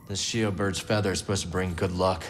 This Shio bird's feather is supposed to bring good luck.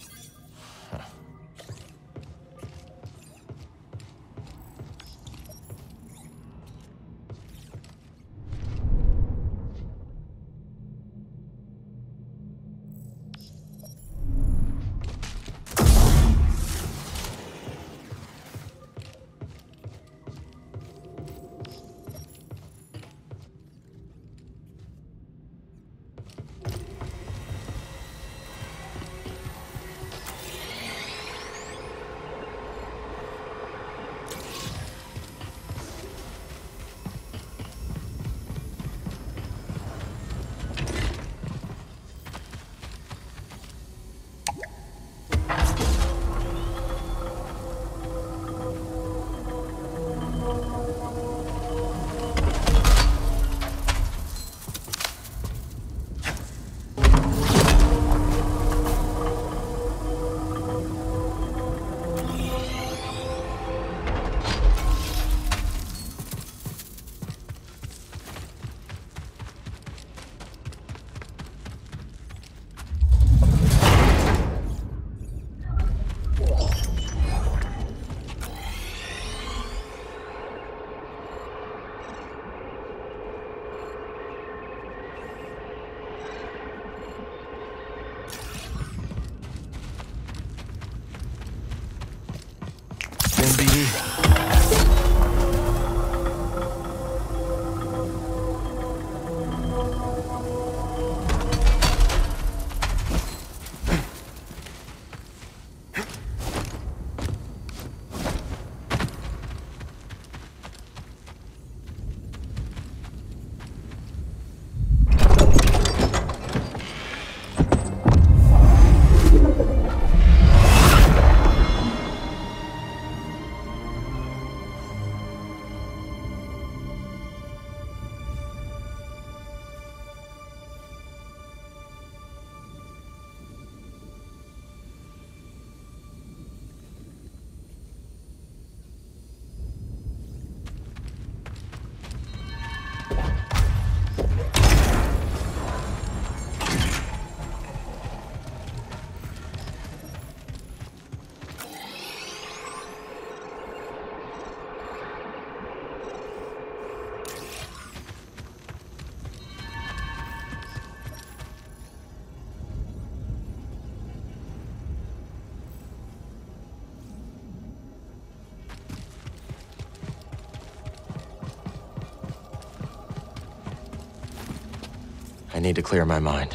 I need to clear my mind.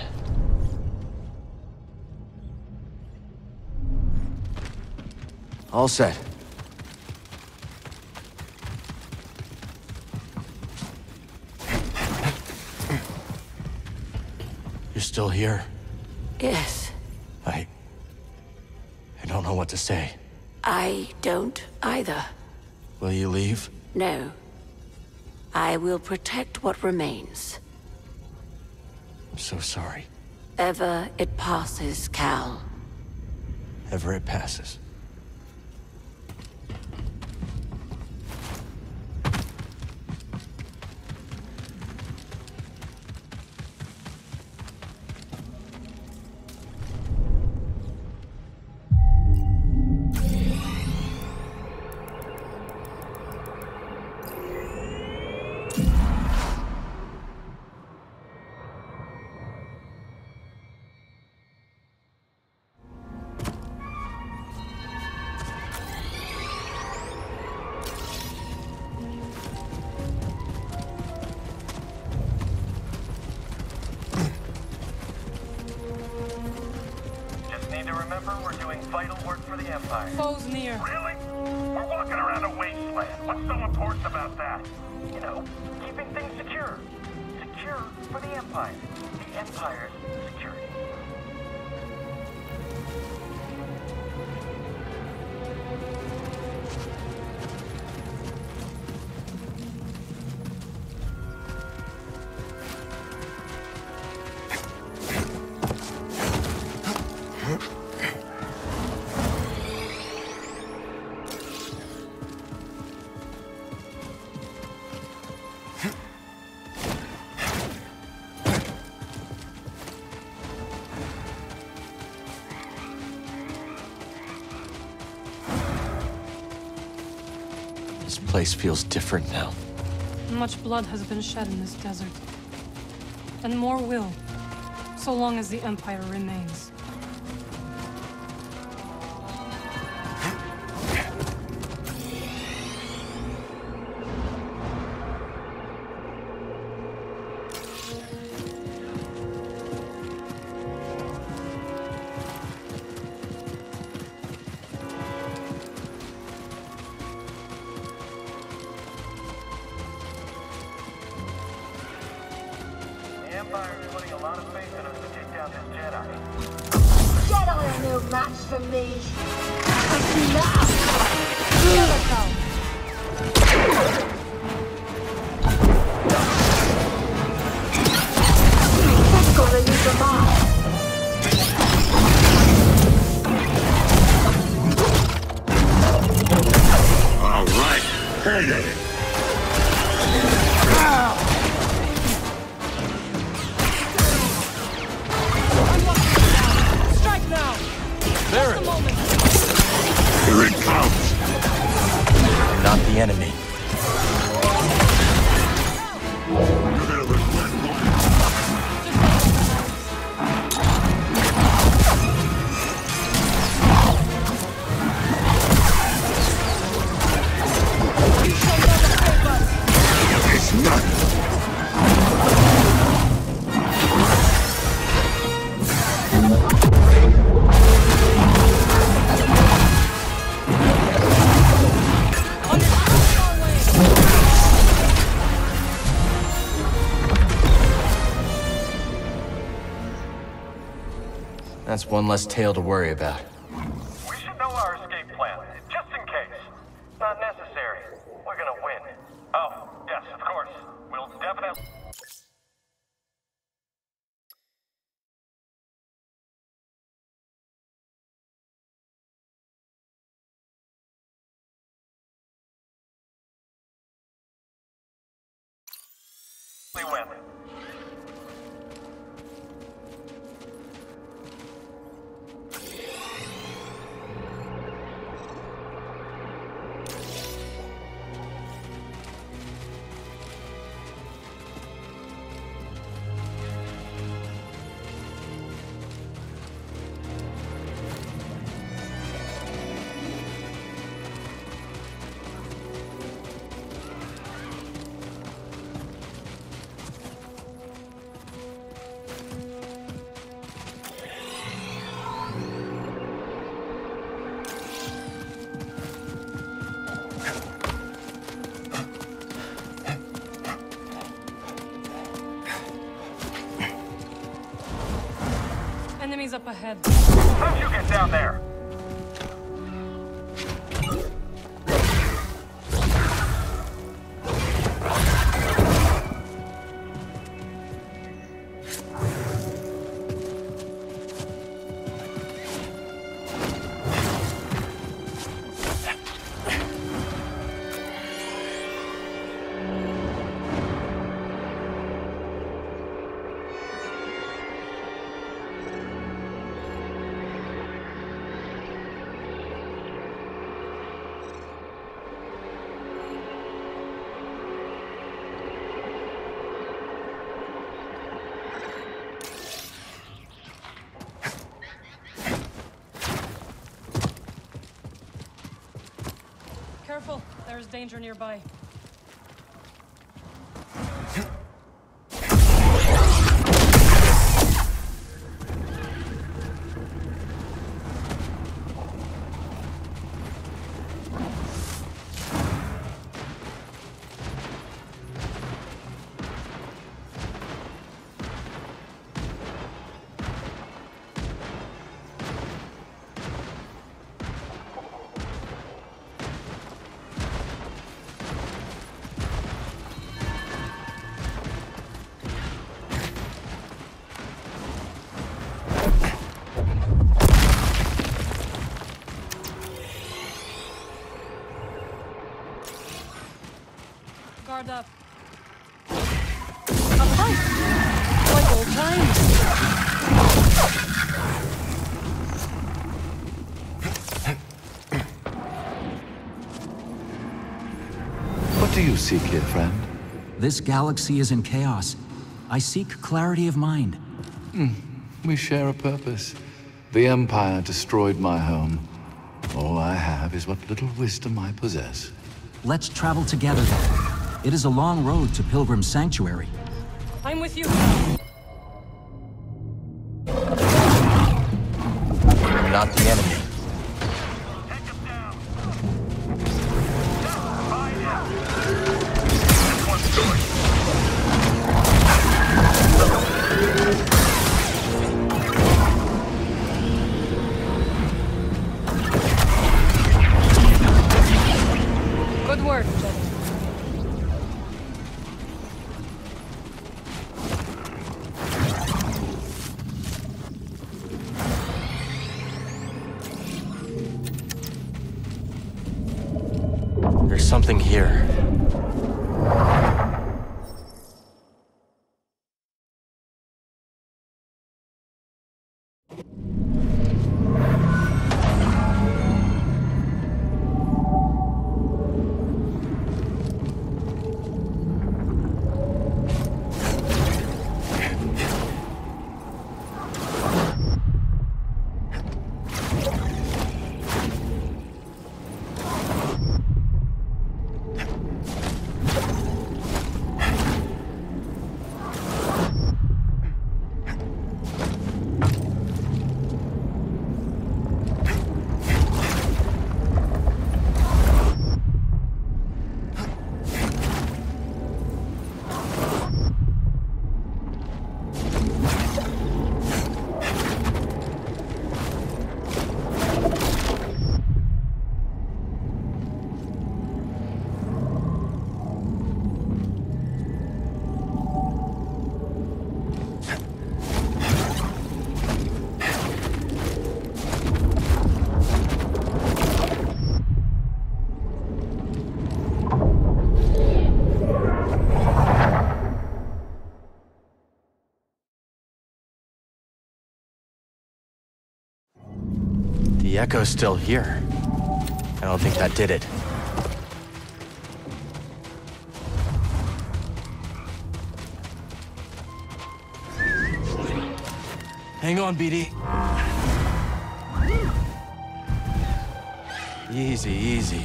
All set. You're still here? Yes. I don't know what to say. I don't either. Will you leave? No. I will protect what remains. I'm so sorry. Ever it passes, Cal. Ever it passes. Remember, we're doing vital work for the Empire. Foes near. Really? We're walking around a wasteland. What's so important about that? You know, keeping things secure. Secure for the Empire. The Empire's security. place feels different now. Much blood has been shed in this desert. And more will, so long as the Empire remains. The Empire is putting a lot of faith in us to take down this Jedi. Jedi are no match for me. Now! That's gonna leave the mark. All right, payday. Strike now! There! Just a moment! Here it comes. You're not the enemy. You're gonna regret one. It's not. That's one less tail to worry about. We should know our escape plan, just in case. Not necessary. We're gonna win. Oh, yes, of course. We'll definitely... win. Enemies up ahead. How'd you get down there? Careful, there's danger nearby. Guard up. A fight! Like old times! seek here, friend? This galaxy is in chaos. I seek clarity of mind. We share a purpose. The Empire destroyed my home. All I have is what little wisdom I possess. Let's travel together then. It is a long road to Pilgrim's Sanctuary. I'm with you. You're not the enemy. Take him down. Now, find him. This one's good. Good work, Jedi. There's something here. The Echo's still here. I don't think that did it. Hang on, BD. Easy, easy.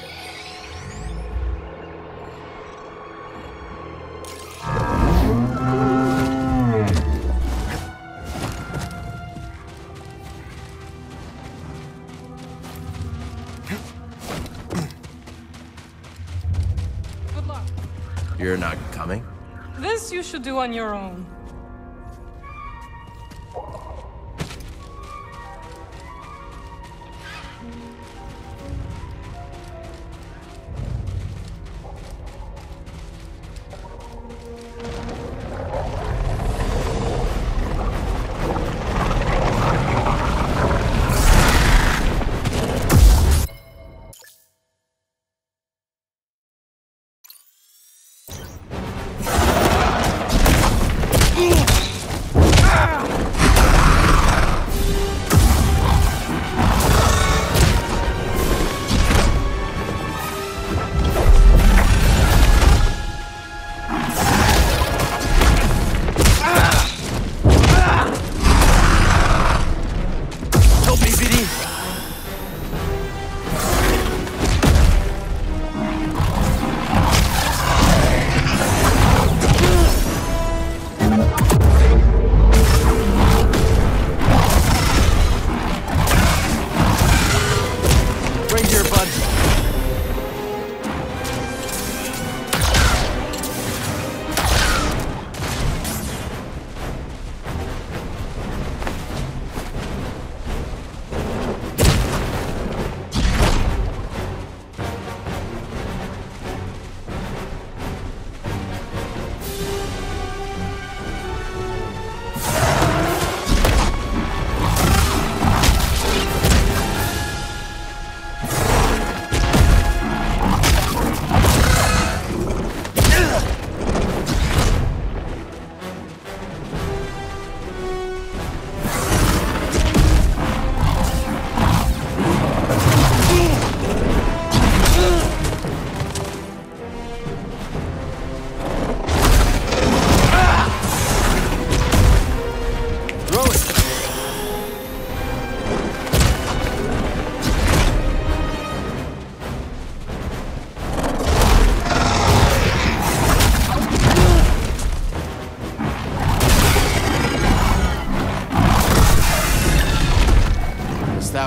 Good luck. You're not coming? This you should do on your own.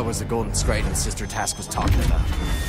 That was the Golden Scryton Sister Task was talking about.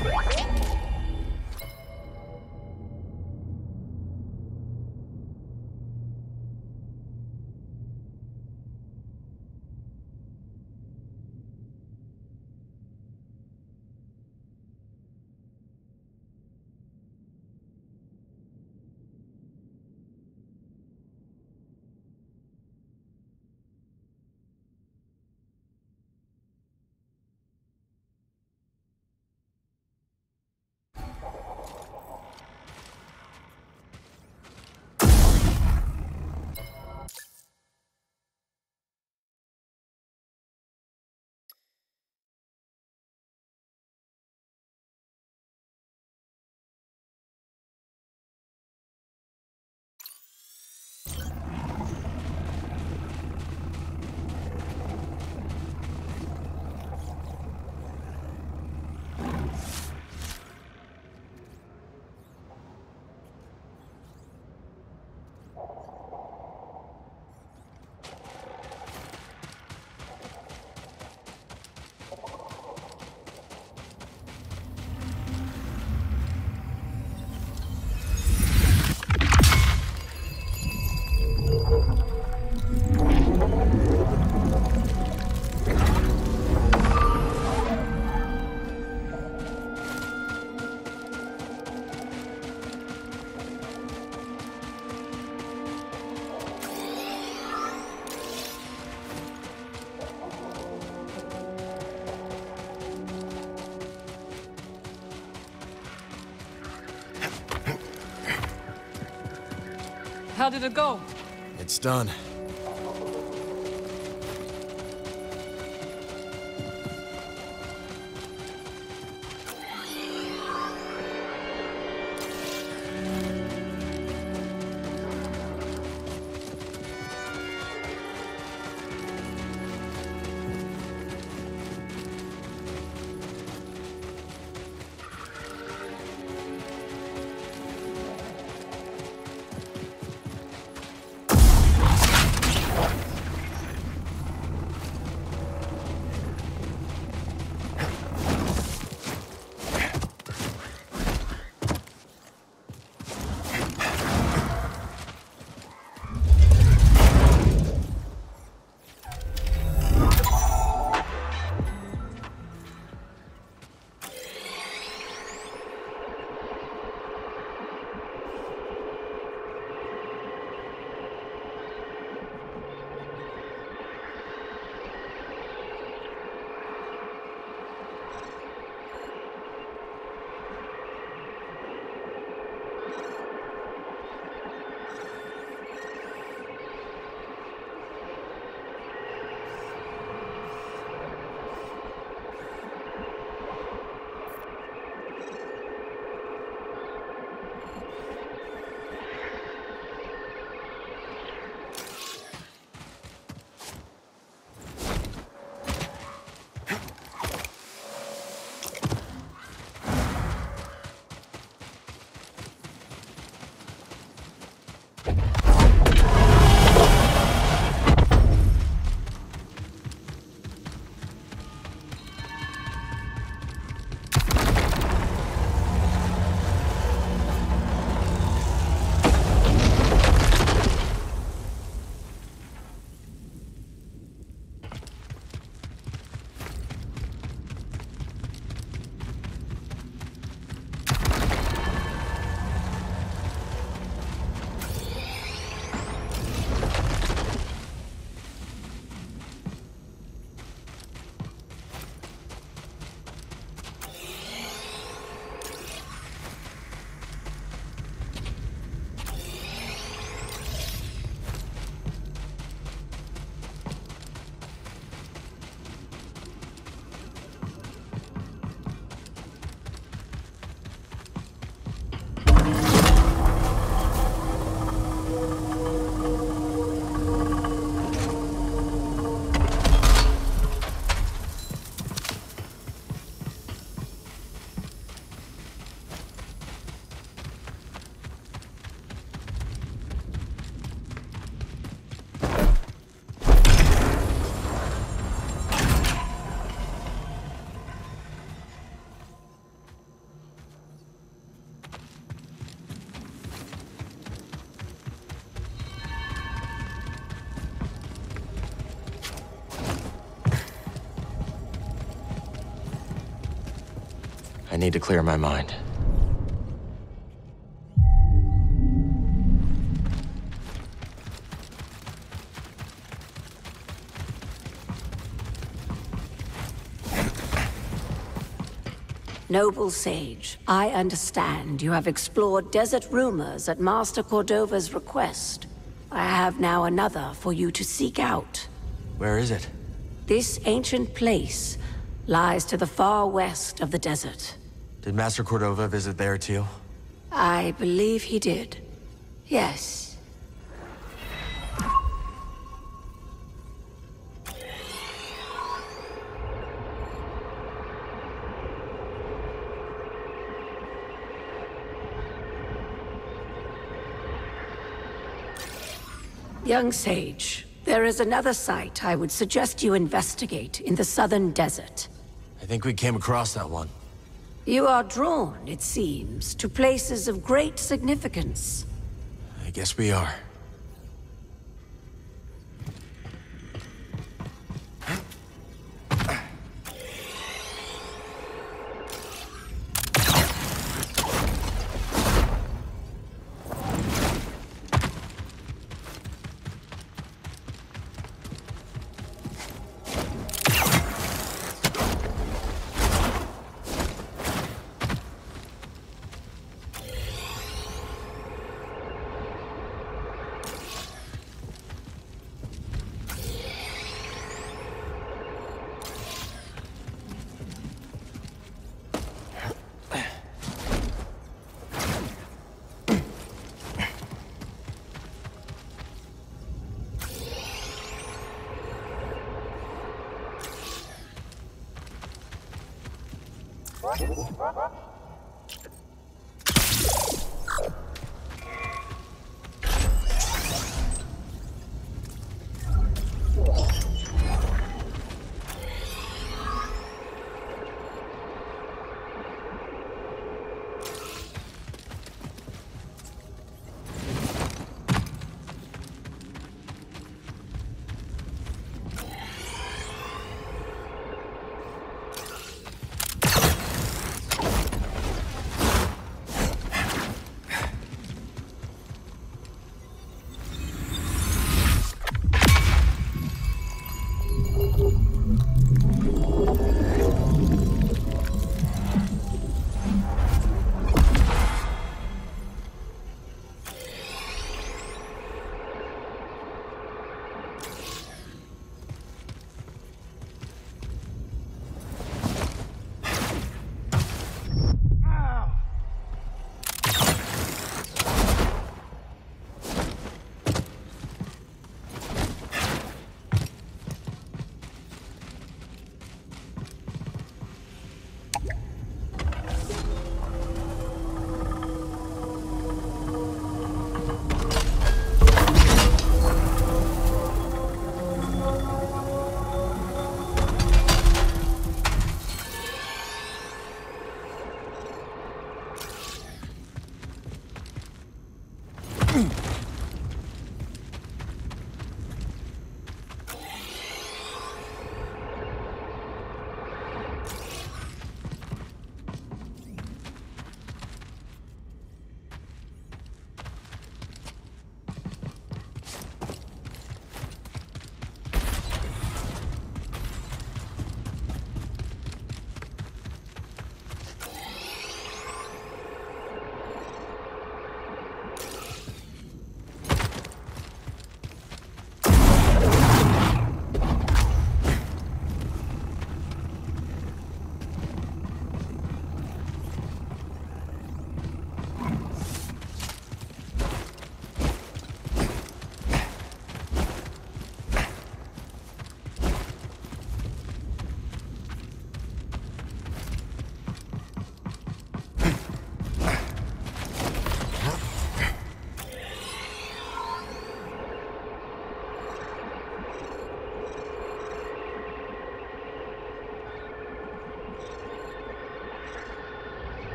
How did it go? It's done. I need to clear my mind. Noble Sage, I understand you have explored desert rumors at Master Cordova's request. I have now another for you to seek out. Where is it? This ancient place lies to the far west of the desert. Did Master Cordova visit there too? I believe he did. Yes. Young Sage, there is another site I would suggest you investigate in the southern desert. I think we came across that one. You are drawn, it seems, to places of great significance. I guess we are.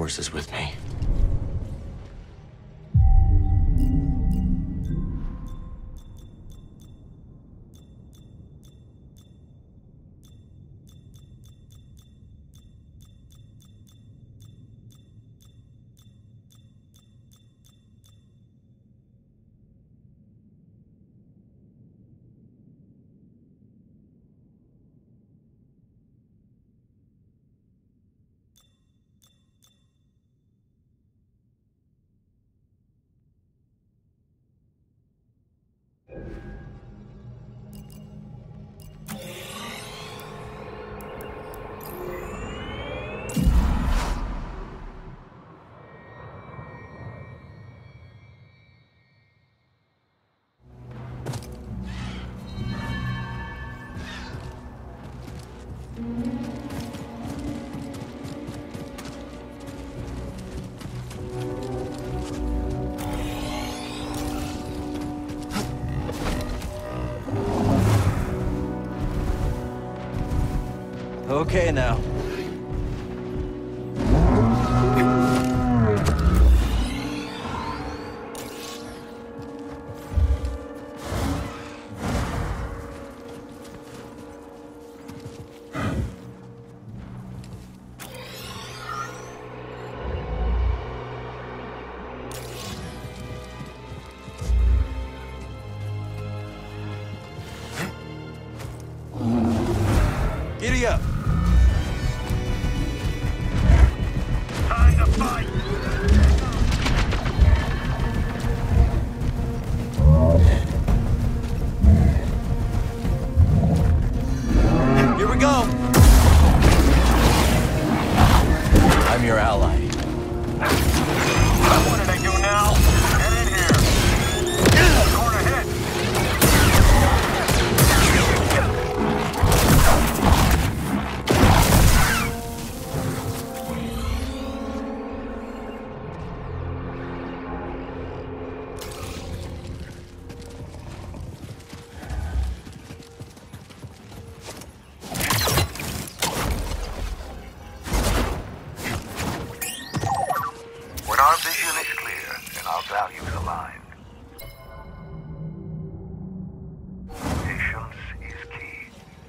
forces with me. Okay now. Giddy up! Time to fight! Here we go! I'm your ally. What do they do now? Get in here! Corner hit! When our vision is clear and our values aligned, patience is key.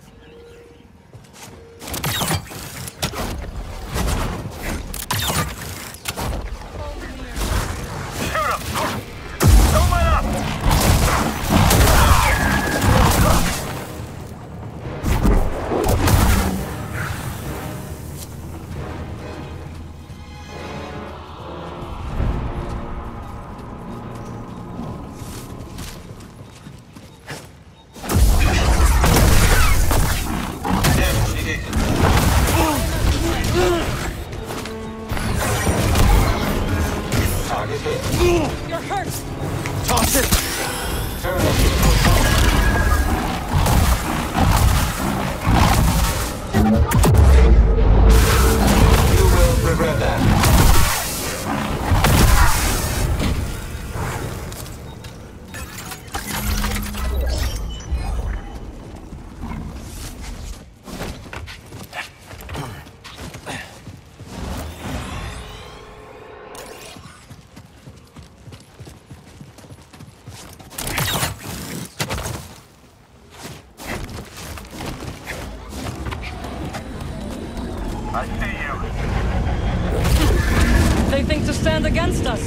Shoot him! Don't let up! You're hurt! Toss it! You will regret that. I see you. They think to stand against us.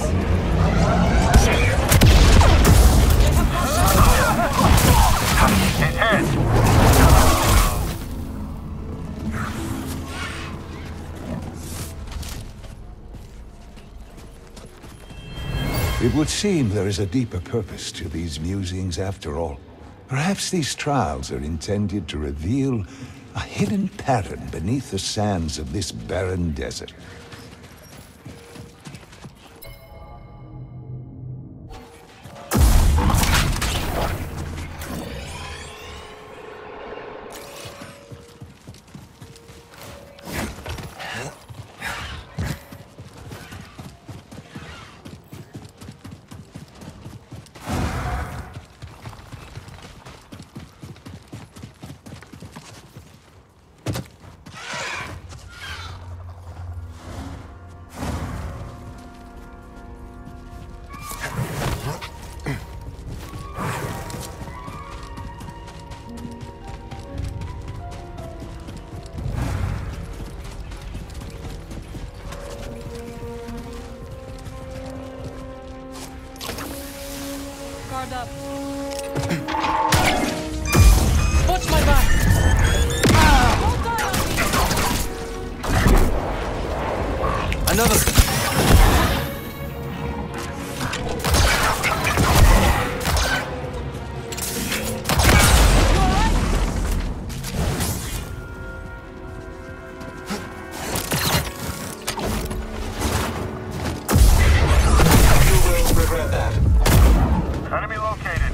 His head. It would seem there is a deeper purpose to these musings after all. Perhaps these trials are intended to reveal a hidden pattern beneath the sands of this barren desert. Guard up. Watch my back! Another! Enemy located.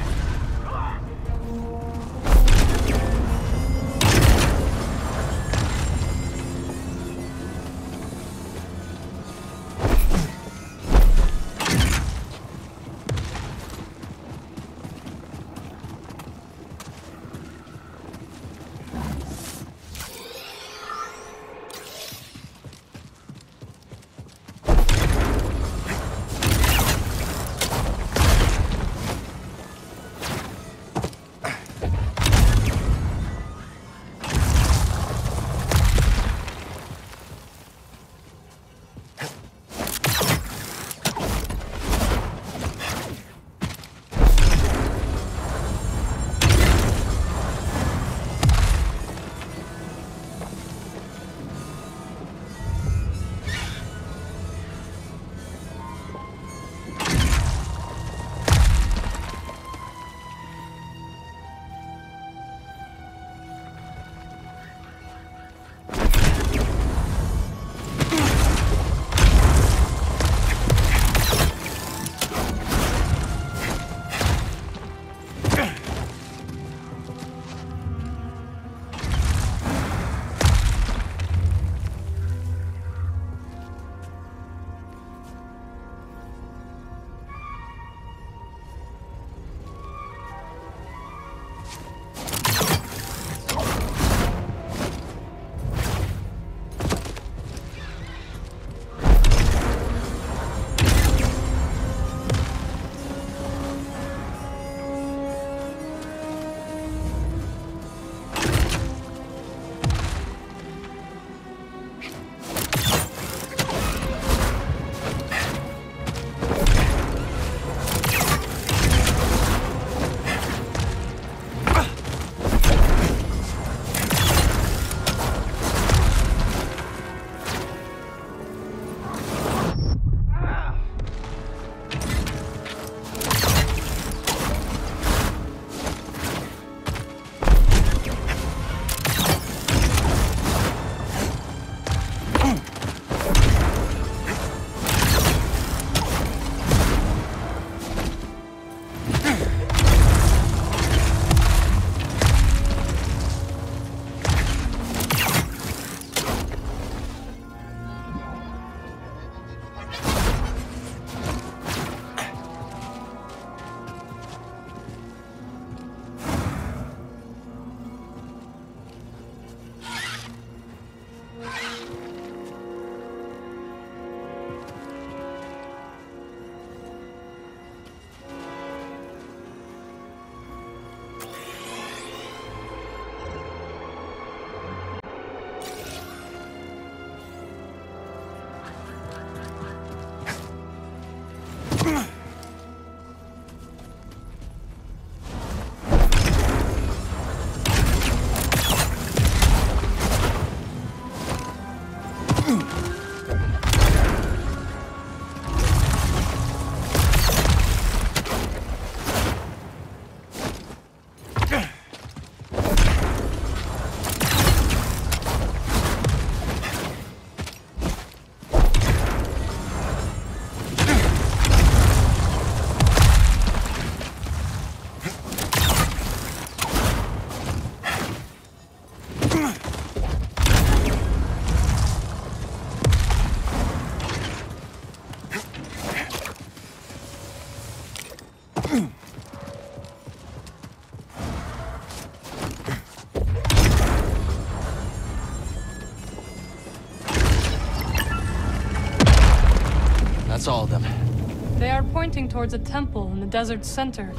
That's all of them. They are pointing towards a temple in the desert center.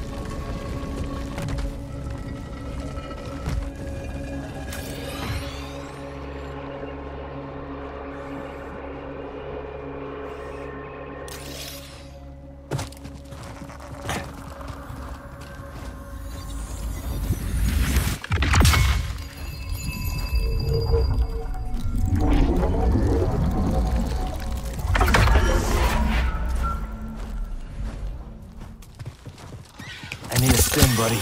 me a spin, buddy.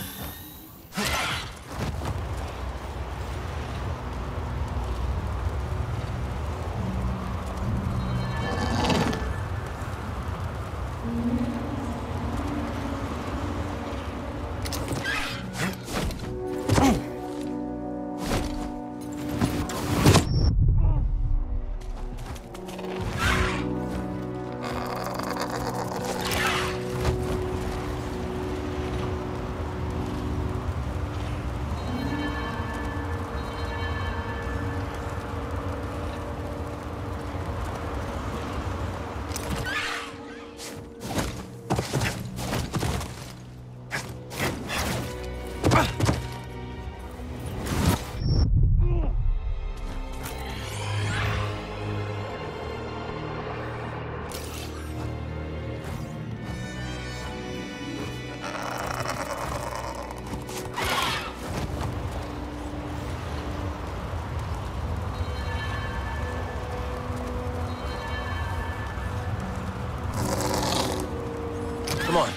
Come on.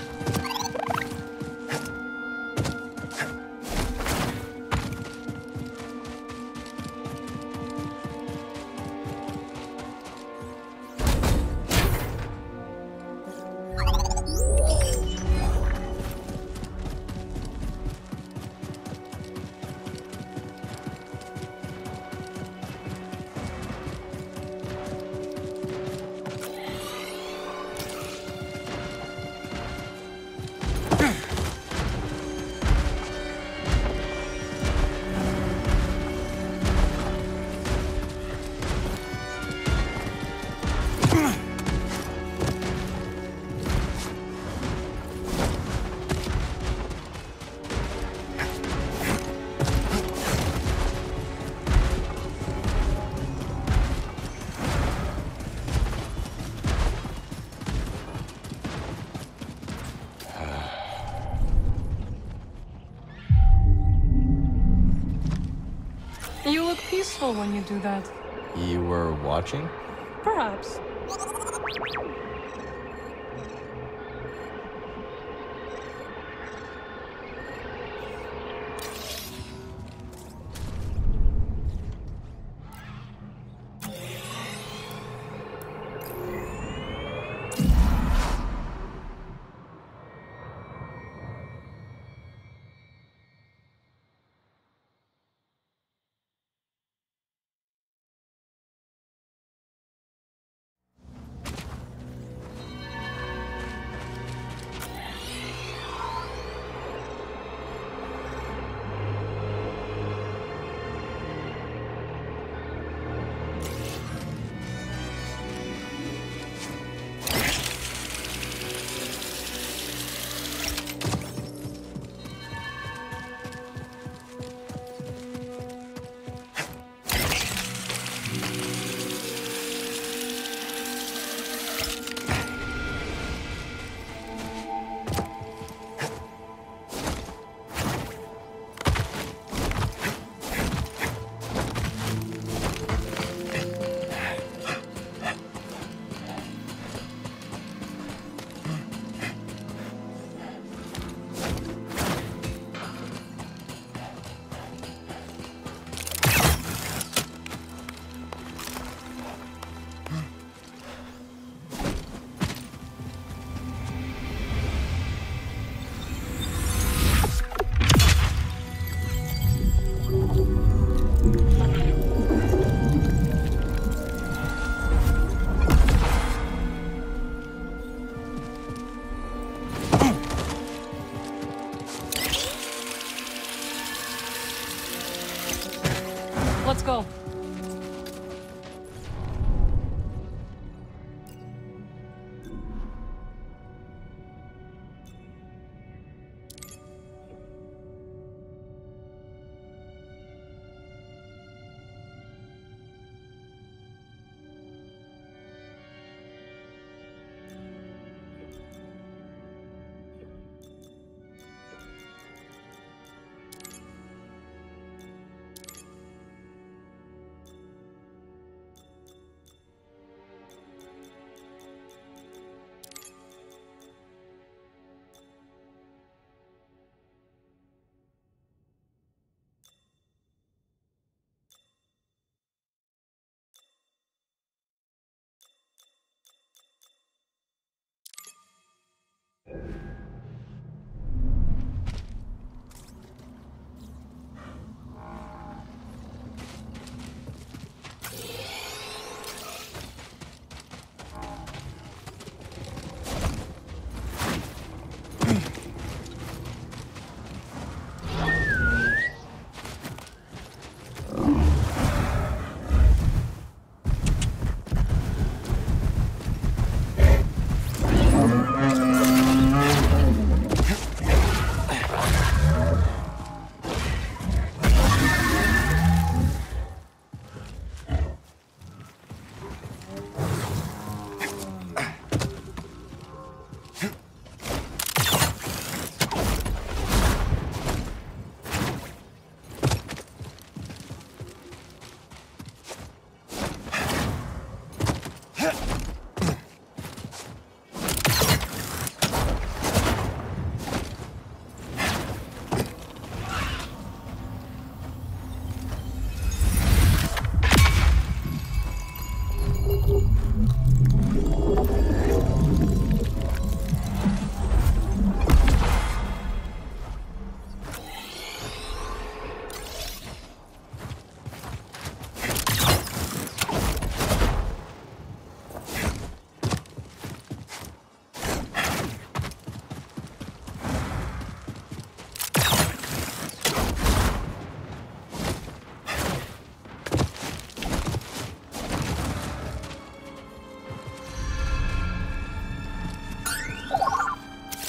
You look peaceful when you do that. You were watching? Perhaps. Let's go.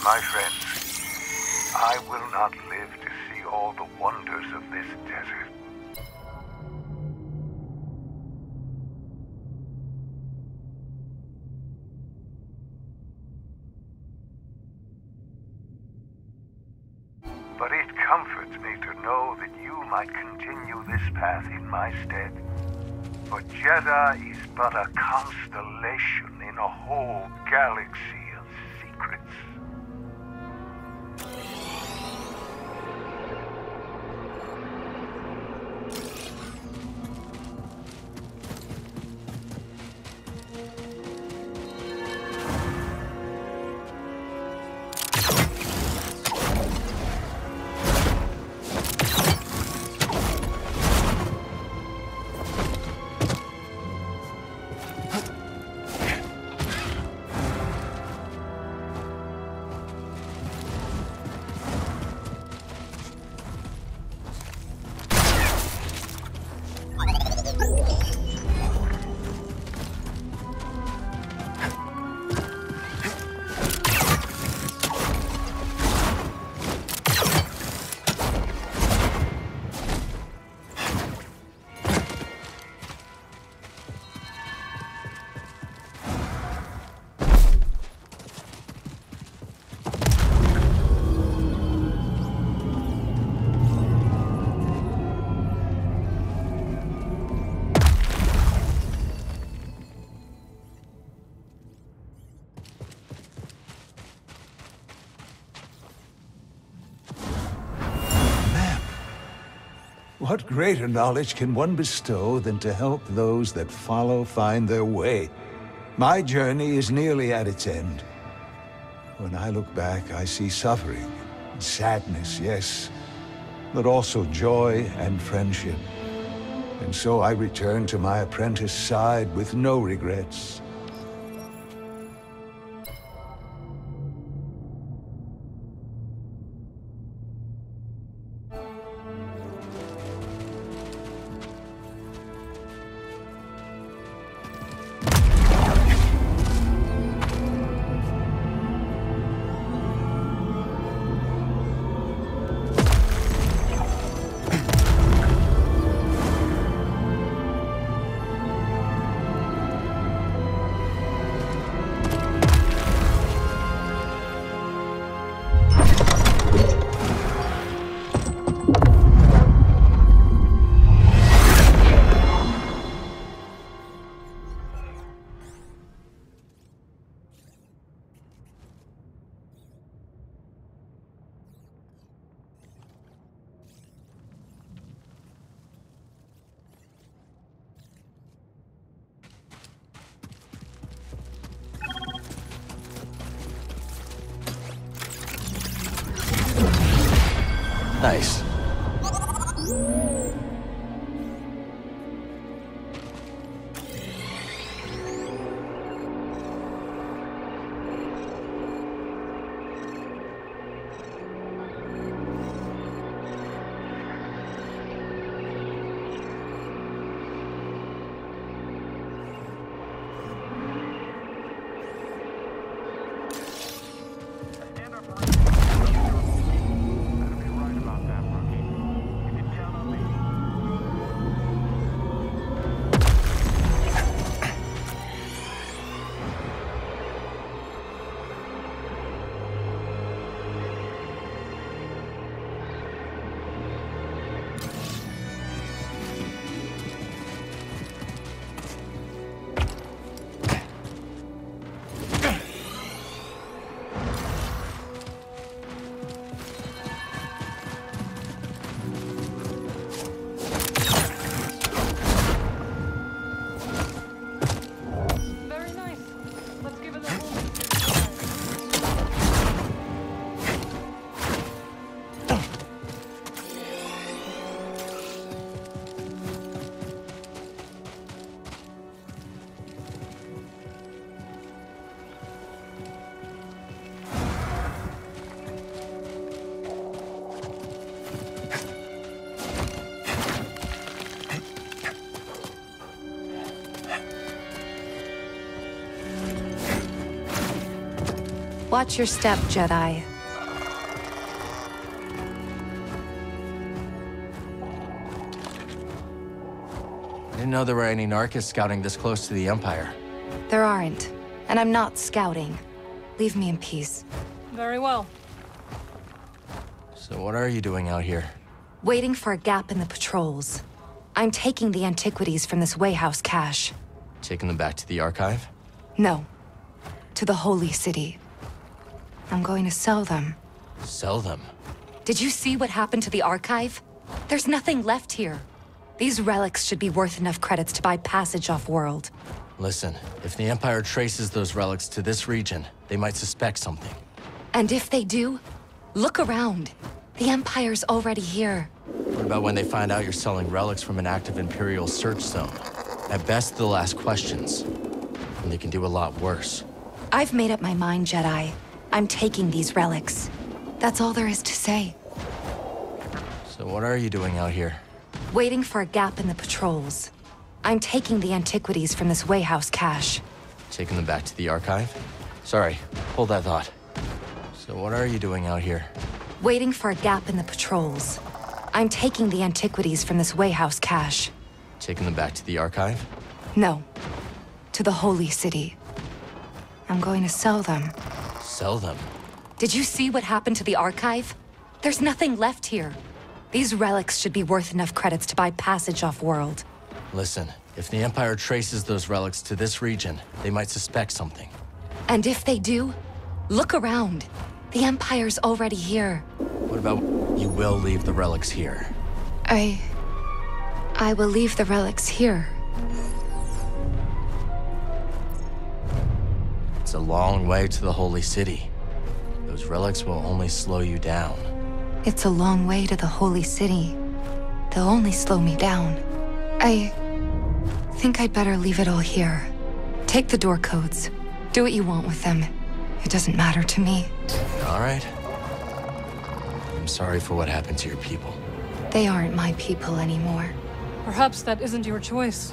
My friends, I will not live to see all the wonders of this desert. But it comforts me to know that you might continue this path in my stead. For Jeddah is but a constellation in a whole galaxy of secrets. What greater knowledge can one bestow than to help those that follow find their way? My journey is nearly at its end. When I look back, I see suffering, sadness, yes, but also joy and friendship. And so I return to my apprentice side with no regrets. Nice. Better be right about that, rookie. You can count on me. Watch your step, Jedi. I didn't know there were any Narcus scouting this close to the Empire. There aren't. And I'm not scouting. Leave me in peace. Very well. So what are you doing out here? Waiting for a gap in the patrols. I'm taking the antiquities from this Wayhouse cache. Taking them back to the Archive? No. To the Holy City. I'm going to sell them. Sell them? Did you see what happened to the Archive? There's nothing left here. These relics should be worth enough credits to buy passage off-world. Listen, if the Empire traces those relics to this region, they might suspect something. And if they do, look around. The Empire's already here. What about when they find out you're selling relics from an active Imperial search zone? At best, they'll ask questions. And they can do a lot worse. I've made up my mind, Jedi. I'm taking these relics. That's all there is to say. So what are you doing out here? Waiting for a gap in the patrols. I'm taking the antiquities from this Wayhouse cache. Taking them back to the Archive? Sorry, hold that thought. So what are you doing out here? Waiting for a gap in the patrols. I'm taking the antiquities from this Wayhouse cache. Taking them back to the Archive? No. To the Holy City. I'm going to sell them. Sell them? Did you see what happened to the Archive? There's nothing left here. These relics should be worth enough credits to buy passage off-world. Listen, if the Empire traces those relics to this region, they might suspect something. And if they do, look around. The Empire's already here. What about you will leave the relics here? I will leave the relics here. It's a long way to the Holy City. Those relics will only slow you down. It's a long way to the Holy City. They'll only slow me down. I think I'd better leave it all here. Take the door codes. Do what you want with them. It doesn't matter to me. All right. I'm sorry for what happened to your people. They aren't my people anymore. Perhaps that isn't your choice.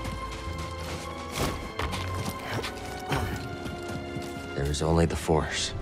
There is only the Force.